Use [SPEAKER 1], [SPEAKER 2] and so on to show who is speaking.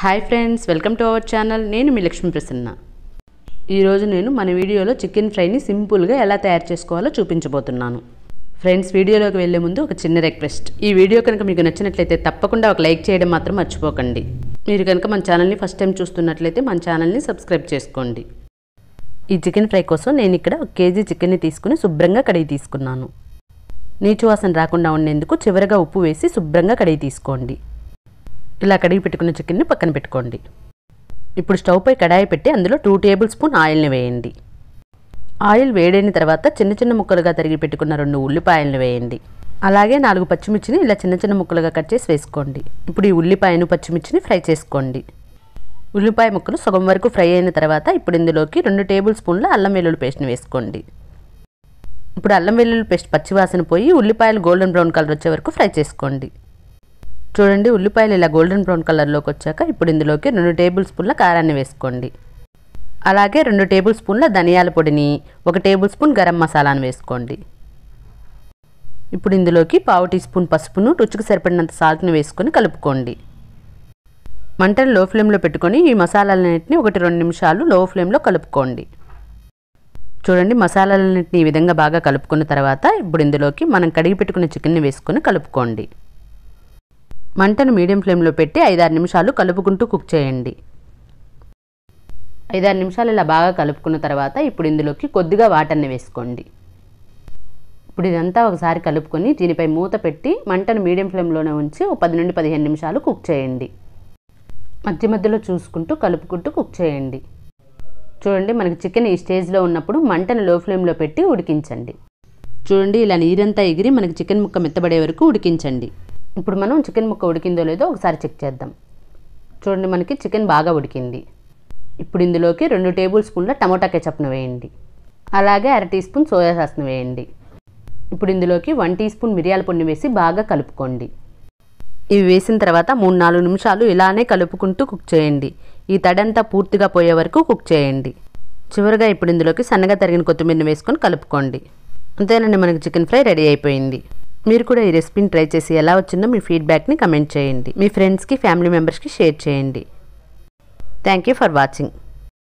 [SPEAKER 1] Hi friends, welcome to our channel. నేను మీ లక్ష్మీ ప్రసన్న. ఈరోజు నేను మన వీడియోలో చికెన్ ఫ్రైని సింపుల్గా ఎలా తయారు చేసుకోవాలో చూపించబోతున్నాను. ఫ్రెండ్స్, వీడియోలోకి వెళ్ళే ముందు ఒక చిన్న రిక్వెస్ట్. ఈ వీడియో కనుక మీకు నచ్చినట్లయితే తప్పకుండా ఒక లైక్ చేయడం మాత్రం మర్చిపోకండి. మీరు కనుక మన ఛానల్ని ఫస్ట్ టైం చూస్తున్నట్లయితే మన ఛానల్ని సబ్స్క్రైబ్ చేసుకోండి. ఈ చికెన్ ఫ్రై కోసం నేను ఇక్కడ 1 కేజీ చికెన్ని తీసుకుని శుభ్రంగా కడిగి తీసుకున్నాను. నీచు వాసన రాకుండా ఉండేందుకు చివరగా ఉప్పు వేసి శుభ్రంగా కడిగి తీసుకోండి. ఇలా కడిగి పెట్టుకున్న చికెన్ని పక్కన పెట్టుకోండి. ఇప్పుడు స్టవ్ పై కడాయి పెట్టి అందులో 2 టేబుల్ స్పూన్ ఆయిల్ని వేయండి. ఆయిల్ వేడైన తర్వాత చిన్న చిన్న ముక్కలుగా తరిగి పెట్టుకున్న 2 ఉల్లిపాయలను వేయండి. అలాగే 4 పచ్చిమిర్చిని ఇలా చిన్న చిన్న ముక్కలుగా కట్ చేసి వేసుకోండి. ఇప్పుడు ఈ ఉల్లిపాయను పచ్చిమిర్చిని ఫ్రై చేసుకోండి. ఉల్లిపాయ ముక్కలు సగం వరకు ఫ్రై అయిన తర్వాత ఇప్పుడు ఇందులోకి 2 టేబుల్ స్పూన్ల అల్లం వెల్లుల్లి పేస్ట్ని వేసుకోండి. ఇప్పుడు అల్లం వెల్లుల్లి పేస్ట్ పచ్చివాసన పోయి ఉల్లిపాయలు గోల్డెన్ బ్రౌన్ కలర్ వచ్చే వరకు ఫ్రై చేసుకోండి. చూడండి, ఉల్లిపాయలు ఇలా గోల్డెన్ బ్రౌన్ కలర్లోకి వచ్చాక ఇప్పుడు ఇందులోకి 2 టేబుల్ స్పూన్ల కారాన్ని వేసుకోండి. అలాగే 2 టేబుల్ స్పూన్ల ధనియాల పొడిని, 1 టేబుల్ స్పూన్ గరం మసాలాను వేసుకోండి. ఇప్పుడు ఇందులోకి 1/2 టీ స్పూన్ పసుపును, రుచికి సరిపడినంత సాల్ట్ని వేసుకొని కలుపుకోండి. మంటను లో ఫ్లేమ్లో పెట్టుకొని ఈ మసాలాలన్నింటినీ 1-2 నిమిషాలు లో ఫ్లేమ్లో కలుపుకోండి. చూడండి, మసాలాలన్నింటినీ ఈ విధంగా బాగా కలుపుకున్న తర్వాత ఇప్పుడు ఇందులోకి మనం కడిగి పెట్టుకున్న చికెన్ని వేసుకొని కలుపుకోండి. మంటను మీడియం ఫ్లేమ్లో పెట్టి 5-6 నిమిషాలు కలుపుకుంటూ కుక్ చేయండి. 5-6 నిమిషాలు ఇలా బాగా కలుపుకున్న తర్వాత ఇప్పుడు ఇందులోకి కొద్దిగా వాటర్ని వేసుకోండి. ఇప్పుడు ఇదంతా ఒకసారి కలుపుకొని దీనిపై మూత పెట్టి మంటను మీడియం ఫ్లేమ్లోనే ఉంచి 10-15 నిమిషాలు కుక్ చేయండి. మధ్య మధ్యలో చూసుకుంటూ కలుపుకుంటూ కుక్ చేయండి. చూడండి, మనకి చికెన్ ఈ స్టేజ్లో ఉన్నప్పుడు మంటను లో ఫ్లేమ్లో పెట్టి ఉడికించండి. చూడండి, ఇలా నీరంతా ఎగిరి మనకి చికెన్ ముక్క మెత్తబడే వరకు ఉడికించండి. ఇప్పుడు మనం చికెన్ ముక్క ఉడికిందో లేదో ఒకసారి చెక్ చేద్దాం. చూడండి, మనకి చికెన్ బాగా ఉడికింది. ఇప్పుడు ఇందులోకి 2 టేబుల్ స్పూన్ల టమోటా కెచప్ను వేయండి. అలాగే 1/2 టీ స్పూన్ సోయా సాస్ను వేయండి. ఇప్పుడు ఇందులోకి 1 టీ స్పూన్ మిరియాల పొడిని వేసి బాగా కలుపుకోండి. ఇవి వేసిన తర్వాత 3-4 నిమిషాలు ఇలానే కలుపుకుంటూ కుక్ చేయండి. ఈ తడంతా పూర్తిగా పోయే వరకు కుక్ చేయండి. చివరిగా ఇప్పుడు ఇందులోకి సన్నగా తరిగిన కొత్తిమీరని వేసుకొని కలుపుకోండి. అంతేనండి, మనకి చికెన్ ఫ్రై రెడీ అయిపోయింది. మీరు కూడా ఈ రెసిపీని ట్రై చేసి ఎలా వచ్చిందో మీ ఫీడ్బ్యాక్ని కమెంట్ చేయండి. మీ ఫ్రెండ్స్కి, ఫ్యామిలీ మెంబర్స్కి షేర్ చేయండి. Thank you for watching.